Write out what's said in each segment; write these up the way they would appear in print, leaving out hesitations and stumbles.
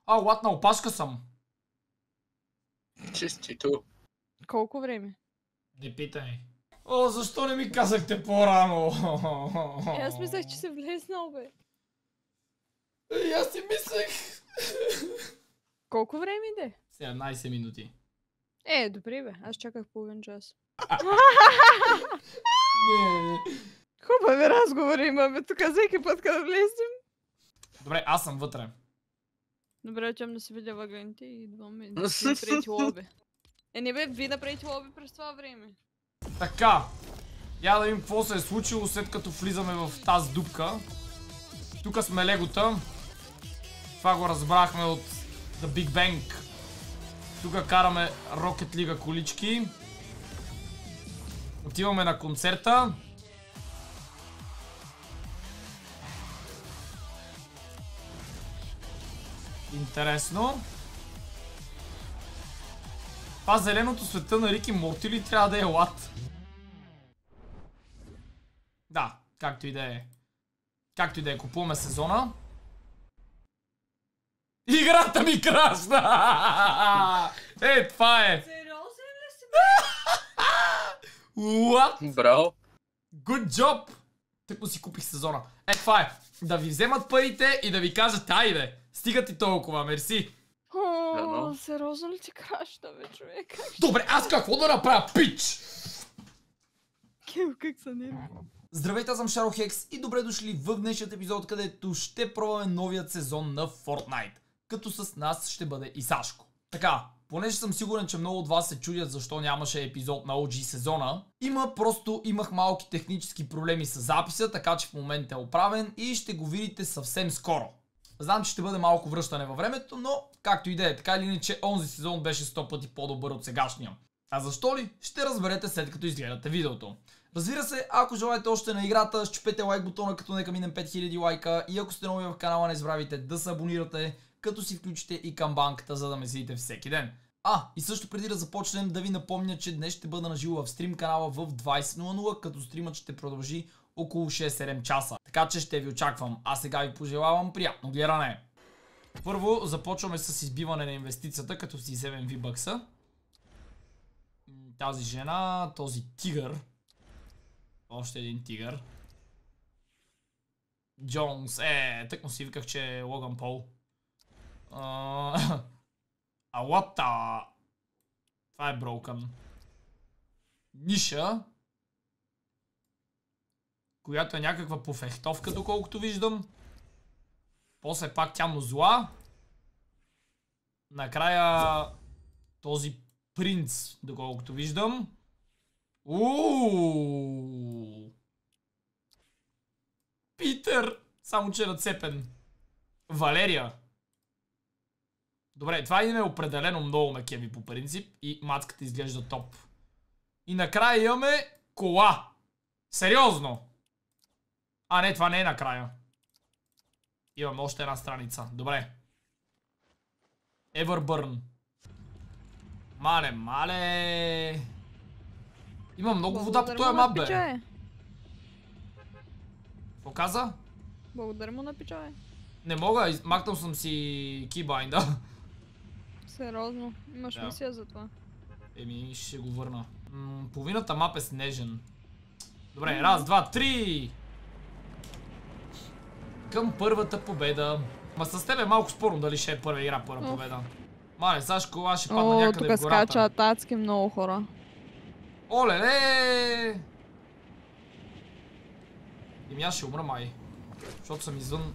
латна опашка съм. Честито. Колко време? Не питай. О, защо не ми казахте по-рано? Аз мислех, че се влезнал, бе. И аз си мислех. Колко време иде? 17 минути. Добре, бе. Аз чаках половин час. Не. Хубави разговори имаме тук всеки път, като влезем. Добре, аз съм вътре. Добре, отивам да си видя въгъните и идваме да направите лоби. Не бе, вие направите лоби през това време. Така. Я да видим какво се е случило след като влизаме в тази дупка. Тук сме легота. Това го разбрахме от The Big Bang. Тук караме Rocket League колички. Отиваме на концерта. Интересно. Това зеленото света на Рик и Морти ли трябва да е лад? Да, както и да е. Както и да е, купуваме сезона. Играта ми крашна! Това е! Сериозен ли си? What? Браво. Good job! Тъкмо си купих сезона. Това е. Да ви вземат парите и да ви кажат, айде, стига ти толкова, мерси. О, сериозно ли ти краща, бе, човек? Добре, аз какво да направя, пич? Кев, как са нерви? Здравейте, аз съм Шаро Хекс и добре дошли в днешният епизод, където ще пробваме новият сезон на Fortnite. Като с нас ще бъде и Сашко. Така, понеже съм сигурен, че много от вас се чудят защо нямаше епизод на OG сезона, имах малки технически проблеми с записа, така че в момента е оправен и ще го видите съвсем скоро. Знам, че ще бъде малко връщане във времето, но както и да е, така или иначе онзи сезон беше 100 пъти по-добър от сегашния. А защо ли? Ще разберете след като изгледате видеото. Разбира се, ако желаете още на играта, щупете лайк бутона, като нека минем 5000 лайка и ако сте нови в канала, не забравяйте да се абонирате, като си включите и камбанката, за да ме следите всеки ден. И също преди да започнем, да ви напомня, че днес ще бъда наживо в стрим канала в 20:00, като стримът ще продължи около 6-7 часа. Така че ще ви очаквам. А сега ви пожелавам приятно гледане. Първо започваме с избиване на инвестицията, като си вземем V-Bucks-а. Тази жена, този тигър. Още един тигър. Джонс. Тъкмо си виках, че е Логан Пол. Алата. Това е broken. Ниша. Която е някаква пофехтовка, доколкото виждам. После пак тя зла. Накрая този принц, доколкото виждам. Питър! Само че е нацепен. Валерия. Добре, това име е определено много ме кеви по принцип и мацката изглежда топ. И накрая имаме кола. Сериозно! Не, това не е накрая. Имам още една страница. Добре. Everburn. Мале. Има много вода по този мап, бе. Какво каза? Благодаря му на пичове. Не мога, махнал съм си кейбайнда. Сериозно, имаш мисия за това. Ще го върна. Половината мап е снежен. Добре, раз, два, три! Към първата победа. Ма с теб е малко спорно дали ще е първа игра, първа победа. Мале, Сашко, аз ще падна някъде в гората. Тук скачат адски много хора. Оле-ле! Аз ще умра, май. Защото съм извън.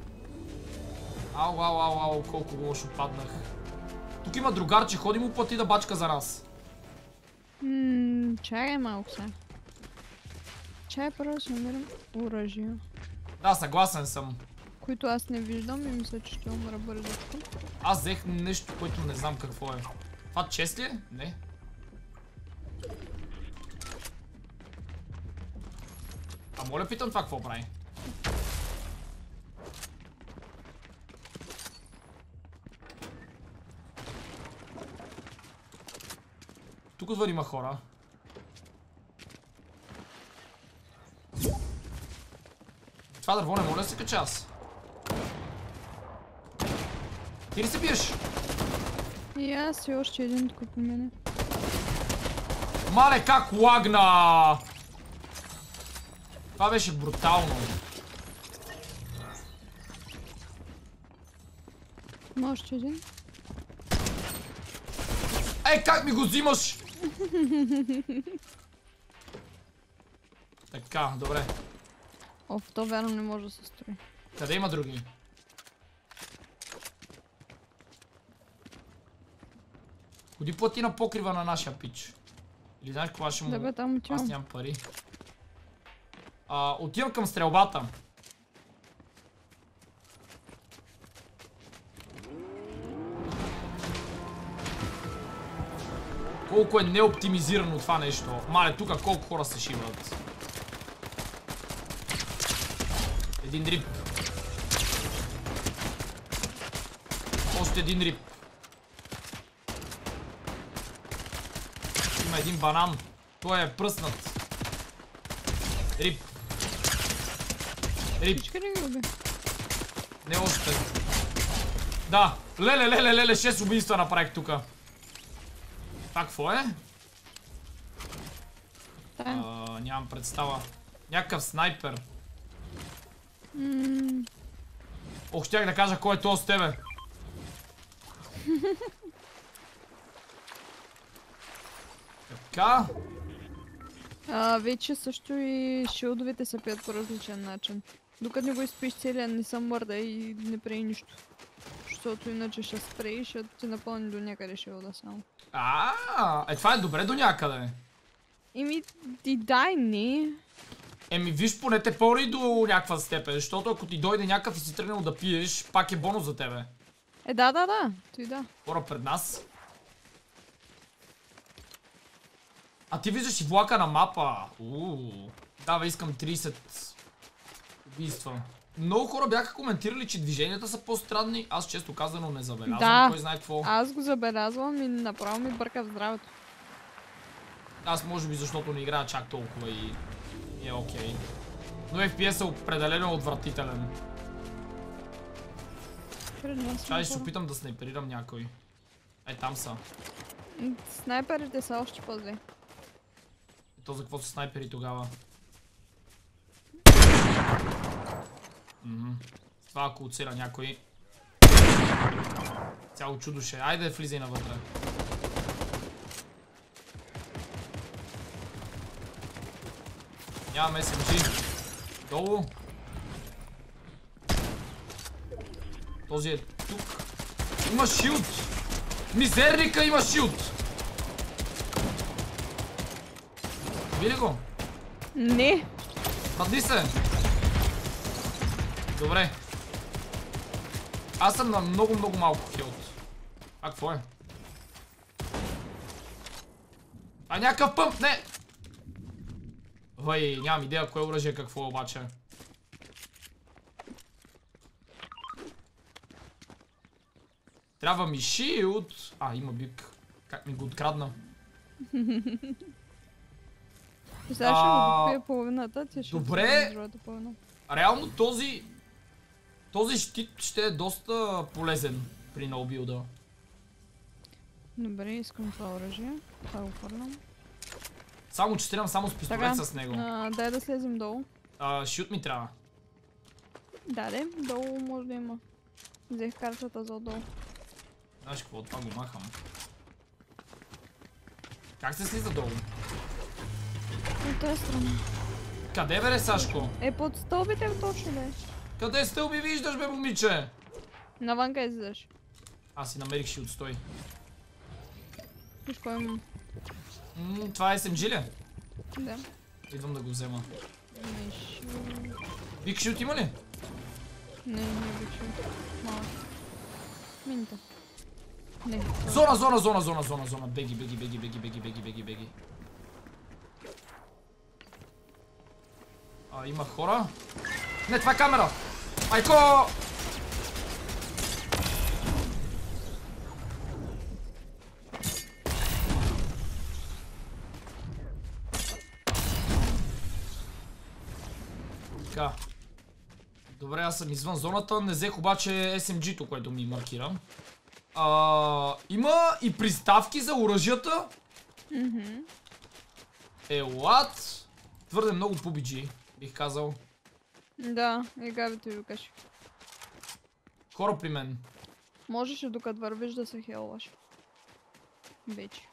Ау, колко лошо паднах. Тук има другарче, ходи му плати да бачка за нас. Чакай малко се. Чай първо ще умирам оръжие. Да, съгласен съм. Които аз не виждам и мисля, че ще умра бързичко. Аз взех нещо, което не знам какво е. Това чест ли е? Не. Моля, питам това какво прави. Тук отвън има хора. Това дърво не моля да се кача аз. Ти ли се биеш? И аз и още един тук по мене. Мале, как лагна! Това беше брутално. Има още един. Ей, как ми го взимаш? Така, добре. Оф, то верно не може да се строи. Къде има други? Ходи плати на покрива на нашия пич. Или знаеш каква ще му... Да бе, там отивам. Аз нямам пари. Отивам към стрелбата. Колко е неоптимизирано това нещо. Мале, тук колко хора се шиват. Един рип. Още един рип. Има един банан. Той е пръснат. Рип. Рип. Всички ли ги уби? Не още. Да. Леле, 6 убийства направих тука. Това какво е? Нямам представа. Някакъв снайпер. Ох, щях да кажа кой е този с тебе. Така. Вече също и шилдовете се пият по различен начин. Докато не го изпиш целия, не съм мърда и не прави нищо. Защото иначе ще спре и ще ти напълни до някъде шилда само. Това е добре до някъде. Еми, ти дай не. Еми, виж, поне те пори до някаква степен, защото ако ти дойде някакъв и си тръгнал да пиеш, пак е бонус за тебе. Да. Той да. Хора пред нас. А ти виждаш и влака на мапа. Давай, искам 30 убийства. Много хора бяха коментирали, че движенията са по-странни. Аз често казано не забелязвам. Да. Кой знае какво. Аз го забелязвам и направо ми бърка в здравето. Аз може би защото не играя чак толкова и е окей. Но FPS е определено отвратителен. Чай ще се опитам да снайперирам някой. Там са. Снайперите са още по-зле. То за какво са снайпери тогава? Това ако оцира някой. Цяло чудо ще. Айде влизай навътре. Нямаме SMG. Долу. Този е тук. Има шилд. Мизерника има шилд. Види го? Не. Падни се. Добре. Аз съм на много малко хилд. Какво е? Някакъв пъмп, не! Вай, нямам идея кое оръжие какво е обаче. Трябва ми шилд. Има бик. Как ми го открадна? Сега ще го допия половината, ти ще добре. другата половина. Реално този щит ще е доста полезен при ноубилда. Добре, искам това оръжие. Това го хвърлям. Само че стрелям само с пистолет с него. Дай да слезем долу. Шут ми трябва. Да, долу може да има. Взех картата за отдолу. Знаеш какво, това го махам. Как се слиза долу? От тази страна. Къде бе, Сашко? Под стълбите точно бе. Къде стълби виждаш, бе, момиче? Навънка излизаш. Аз си намерих шилд, стой. Виж кой имам. Това е SMG ли? Да. Идвам да го взема. Не, Биг шилд има ли? не биг шилд. Малък. Минта. Не. Зона. Беги. Има хора. Не, това е камера. Айко! Така. Добре, аз съм извън зоната. Не взех обаче SMG-то, което ми маркира. Има и приставки за оръжията. What? Твърде много PUBG, бих казал. Да, и Гавито ви кажи. Хора при мен. Можеш ли докато вървиш да се хелваш? Вече.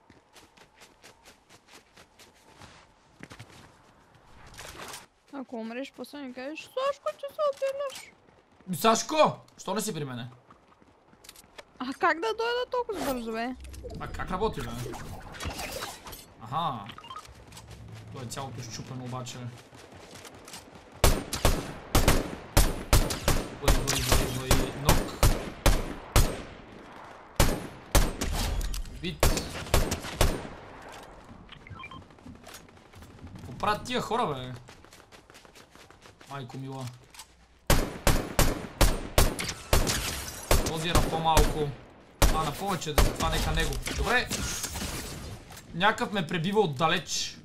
Ако умреш, после не кажеш, Сашко, ти се отделяш. Сашко! Що не си при мене? А как да дойда толкова бързо, бе? А как работи, бе? Аха. То е цялото щупено обаче. Бъй. Нок. Бит. Какво правят тия хора, бе? Майко мила. Този е на по-малко. На повече, това нека него. Добре. Някакъв ме пребива отдалеч.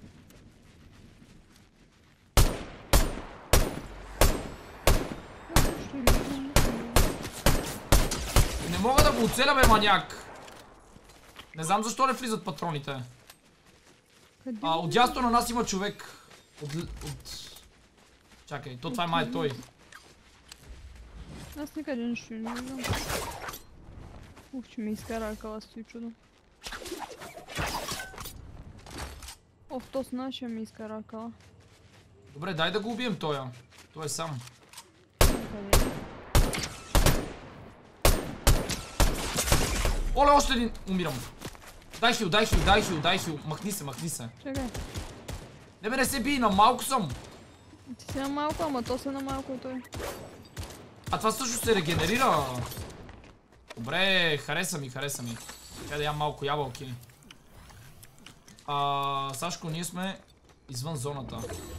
Не мога да го оцеля, бе, маняк. Не знам защо не влизат патроните. Отдясно на нас има човек. Чакай, това е май той. Аз никъде нищо не виждам. Ух, че ми изкара ръкава, стои чудо. Ох, то с нашия ми изкара ръкава. Добре, дай да го убием тоя. Той е сам. Оле, още един. Умирам. Дай хил. Махни се. Чакай. Не бе, не се бий, на малко съм. Ти си на малко, ама то се на малко и той. А това също се регенерира. Добре, хареса ми. Тя да ям малко ябълки. Сашко, ние сме извън зоната.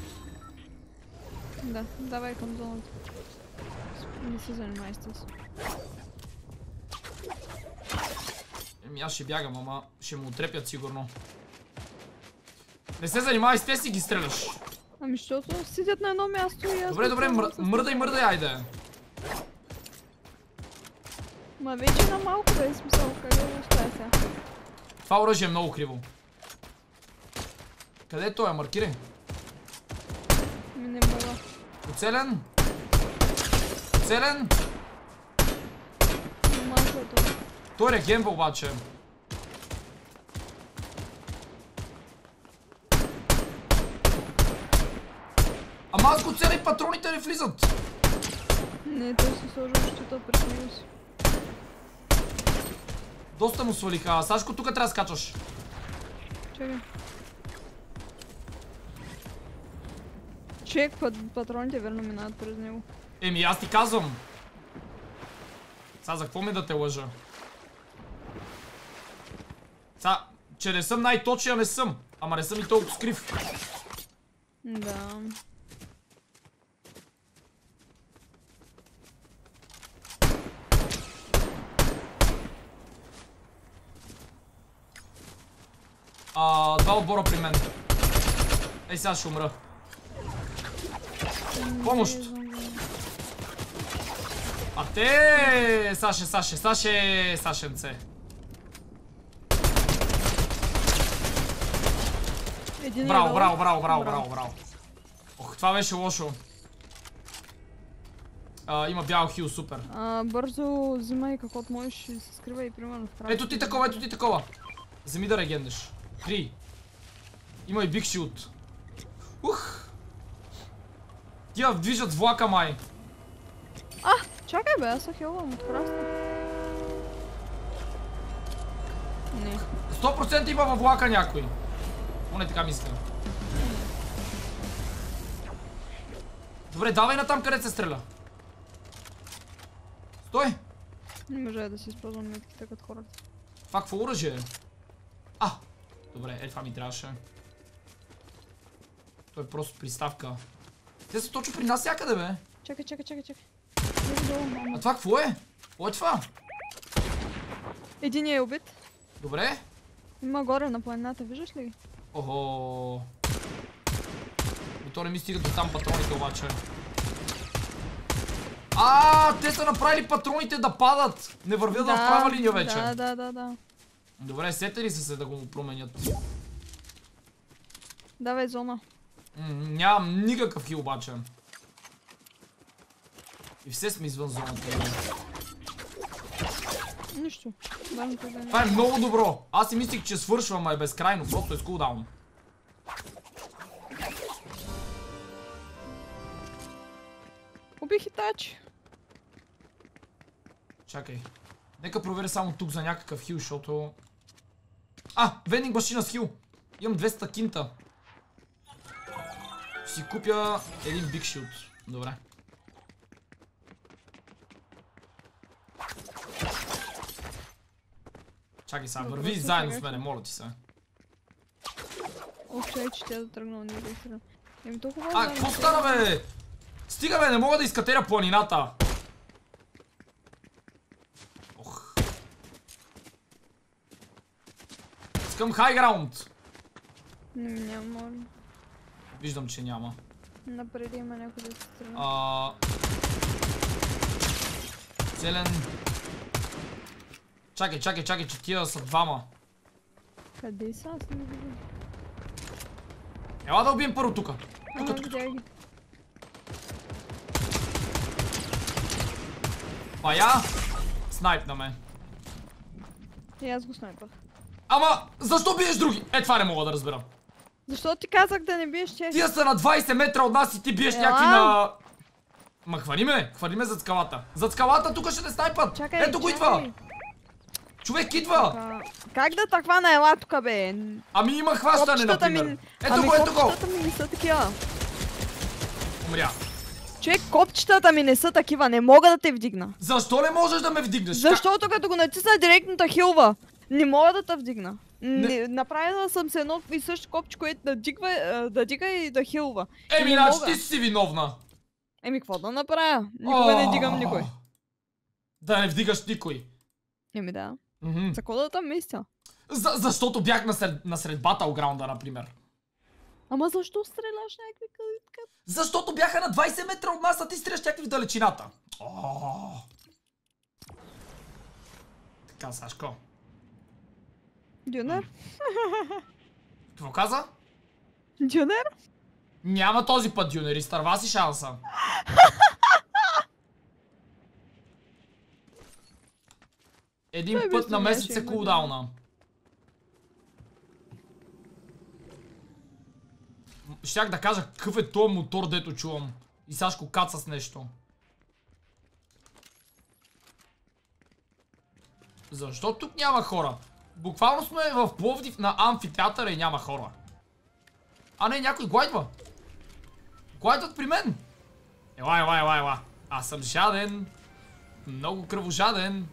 Да, давай към зоната. Не се занимай с това. Аз ще бягам, ама ще му отрепят сигурно. Не се занимавай с те, си ги стреляш. Ами защото седят на едно място и аз... Добре, мърдай, айде. Ма вече на малко бе, смисъл, къде го оставя сега? Това оръжие е много криво. Къде е той? Маркирай. Ми не мога. Оцелен. Малко е това. Той регенва обаче. Ама аз го целя и патроните не влизат. Не, той си сложил щита пред него си. Доста му свалиха. Сашко, тук трябва да скачаш. Чакай. Чек, патроните верно минават през него. Еми, аз ти казвам. Сега за какво ми да те лъжа? Сега, че не съм най-точния, не съм. Ама не съм и толкова скрив. Да. Два отбора при мен. Ей, сега ще умра. Помощ! А те! Сашенце. Браво. Ох, това беше лошо. Има бял хил, супер. Бързо взимай каквото можеш и се скрива и примерно в края. Ето ти такова. Вземи да регендеш. 3. Има и биг шилд. Ух! Тия движат влака, май. Чакай бе, аз се хелвам от красна. Не. 100% има във влака някой. Поне така мисля. Добре, давай натам, къде се стреля. Стой! Не може да си използвам метките като хората. Това какво оръжие е? Добре, това ми трябваше. Това е просто приставка. Те са точно при нас всякъде, бе. Чакай. А това какво е? Какво е това? Единият е убит. Добре. Има горе на планината, виждаш ли ги? Охо. И то не ми стига до там патроните обаче. Те са направили патроните да падат. Не вървят в права линия вече. Да. Добре, сете ли се да го променят? Давай зона. Нямам никакъв хил обаче. И все сме извън зоната. Нищо. Това е много добро. Аз си мислих, че свършвам, а е безкрайно. Просто е с кулдаун. Убих Итачи. Чакай. Нека проверя само тук за някакъв хил, защото... вендинг машина с хил. Имам 200 кинта. Ще си купя един биг шилд. Добре. Чакай сега, върви заедно с мене, моля ти се. Чай, че тя да тръгна на толкова... Какво стана, бе? Стига, бе, не мога да изкатеря планината. Искам хайграунд. Няма. Виждам, че няма. Напреди има някой да се тръгне. Зелен. Чакай, че тия са двама. Къде са? Аз не видим. Ела да убием първо тука. Тука. Бая! Снайп на мен. И аз го снайпах. Ама, защо биеш други? Това не мога да разбера. Защо ти казах да не биеш че? Тия са на 20 метра от нас и ти биеш някакви на... Ма хвани ме зад скалата. Зад скалата тук ще те снайпат. Ето го идва. Човек идва. Как да те хвана, ела тука, бе? Ами има хващане, например. Ето го. Копчетата ми не са такива. Умря. Човек, копчетата ми не са такива, не мога да те вдигна. Защо не можеш да ме вдигнеш? Защото като го натисна директно та хилва. Не мога да те вдигна. Направила съм се едно и също копче, което да дига и да хилва. Значи ти си виновна. Какво да направя? Никога не дигам никой. Да не вдигаш никой. Да. За какво да там мисля? Защото бях насред батълграунда, например. Ама защо стреляш някакви къдитка? Защото бяха на 20 метра от нас, а ти стреляш някакви в далечината. Така, Сашко. Дюнер? Какво каза? Дюнер? Няма този път Дюнер, изтърва си шанса. Един път на месец е кулдауна. Щях да кажа какъв е този мотор, дето чувам. И Сашко каца с нещо. Защо тук няма хора? Буквално сме в Пловдив на амфитеатъра и няма хора. Не, някой глайдва. Глайдват при мен. Ела. Аз съм жаден. Много кръвожаден.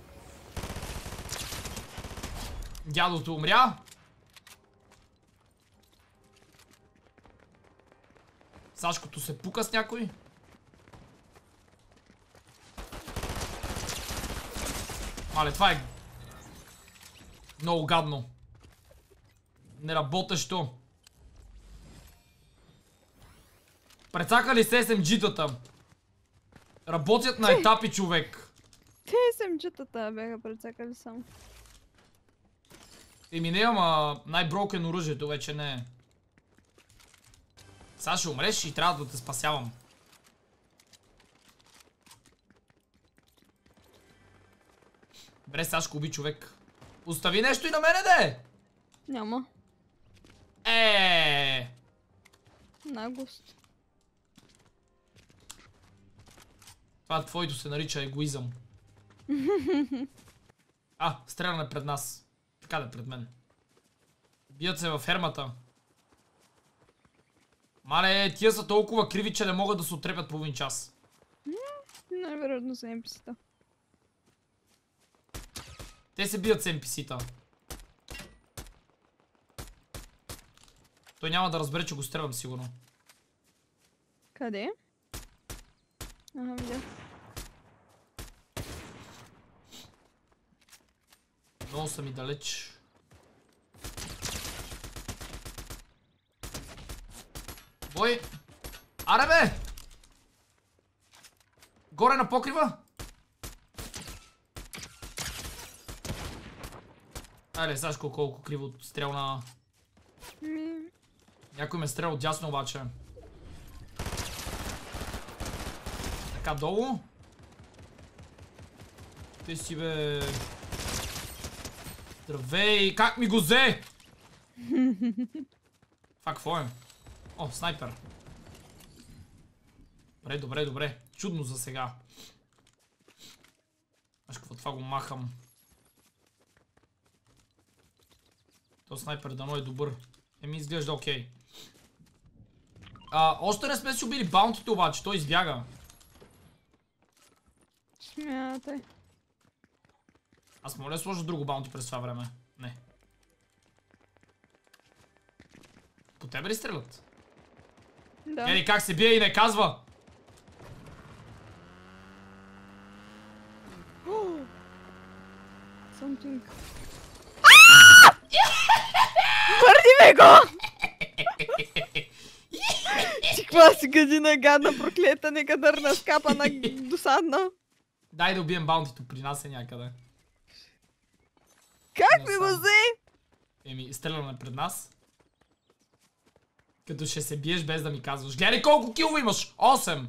Дядото умря. Сашкото се пука с някой. Мале, това е много гадно. Неработещо. Прецакали се SMG-тата. Работят на етапи, човек. Те SMG-тата бяха прецакали само. Не, ама най-брокен оръжието вече не е. Сега ще умреш и трябва да те спасявам. Бре, Сашко, уби човек. Остави нещо и на мене, де! Няма. Наглост. Това твоето се нарича егоизъм. Стреляне пред нас. Така да е пред мен. Бият се във фермата. Мале, тия са толкова криви, че не могат да се отрепят половин час. Най-вероятно са NPC-та. Те се бият с NPC-та. Той няма да разбере, че го стрелям сигурно. Къде? Видях. Много са ми далеч. Бой! Аре, бе! Горе на покрива. Айде, Сашко, колко криво стрелна. Някой ме стреля отдясно обаче. Така, долу. Ти си, бе... Здравей, как ми го взе? Това какво е? О, снайпер. Добре, добре, добре. Чудно за сега. Аж какво това го махам. То снайпер дано е добър. Еми изглежда окей. Още не сме си убили баунтито обаче, той избяга. Смятай. Аз моля да сложа друго баунти през това време. Не. По тебе ли стрелят? Да. Еди как се бие и не казва. Something. Върни ме го! Ти каква си гадина, гадна, проклета, некадърна, скапана, досадна. Дай да убием баунтито, при нас е някъде. Как ми го взе? Еми, стреляме пред нас. Като ще се биеш без да ми казваш. Гледай колко килове имаш! 8!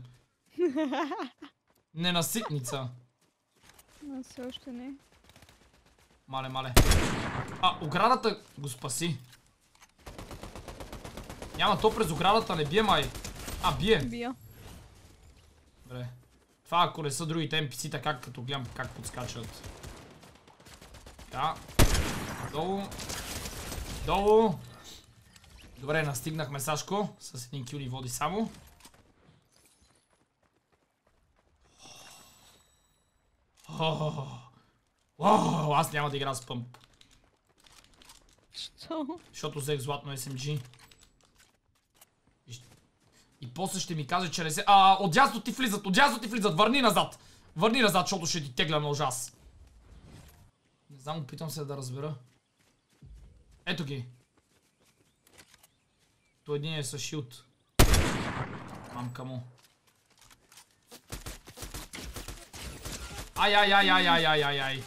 Ненаситница. Но все още не. Мале, мале. Оградата го спаси. Няма, то през оградата не бие, май. Бие. Бия. Добре. Това ако не са другите NPC-та, как като гледам как подскачат. Така. Долу. Долу. Добре, настигнахме Сашко. С един кил ни води само. Аз няма да игра с пъмп. Що? Защото взех златно SMG. И после ще ми каже, че не се... Отдясно ти влизат, върни назад! Върни назад, защото ще ти тегля на ужас. Не знам, опитвам се да разбера. Ето ги. То един е с шилд. Мамка му. Ай.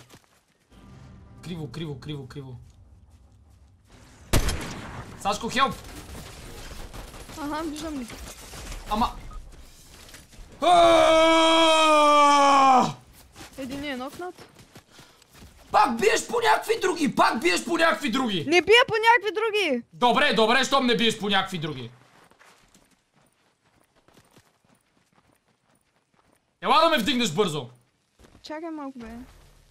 Криво. Сашко, хелп! Ага, виждам ли. Ама... Един е нокнат. Пак биеш по някакви други! Не бия по някакви други! Добре, щом не биеш по някакви други. Ела да ме вдигнеш бързо. Чакай малко, бе.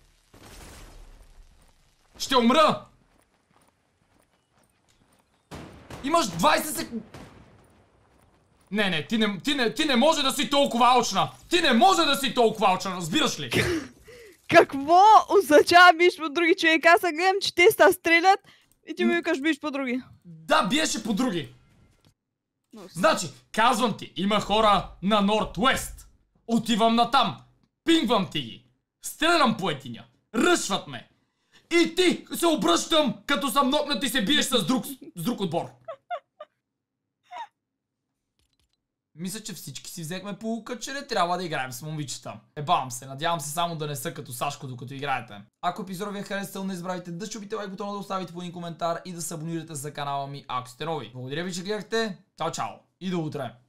Ще умра! Имаш 20 секунди. Не, ти не може да си толкова алчна! Разбираш ли? Какво означава биш по други човек? Аз гледам, че те ста стрелят и ти ми викаш биш по други. Да, биеше по други. Значи, казвам ти, има хора на Норд-Уест. Отивам натам, пингвам ти ги, стрелям по единя, ръшват ме. И ти се обръщам, като съм нокнат и се биеш с друг отбор. Мисля, че всички си взехме поука, че не трябва да играем с момичета. Ебавам се, надявам се само да не са като Сашко, докато играете. Ако епизодът ви е харесал, не забравяйте да чупите лайк бутона, да оставите по един коментар и да се абонирате за канала ми, ако сте нови. Благодаря ви, че гледахте. Чао, чао и до утре!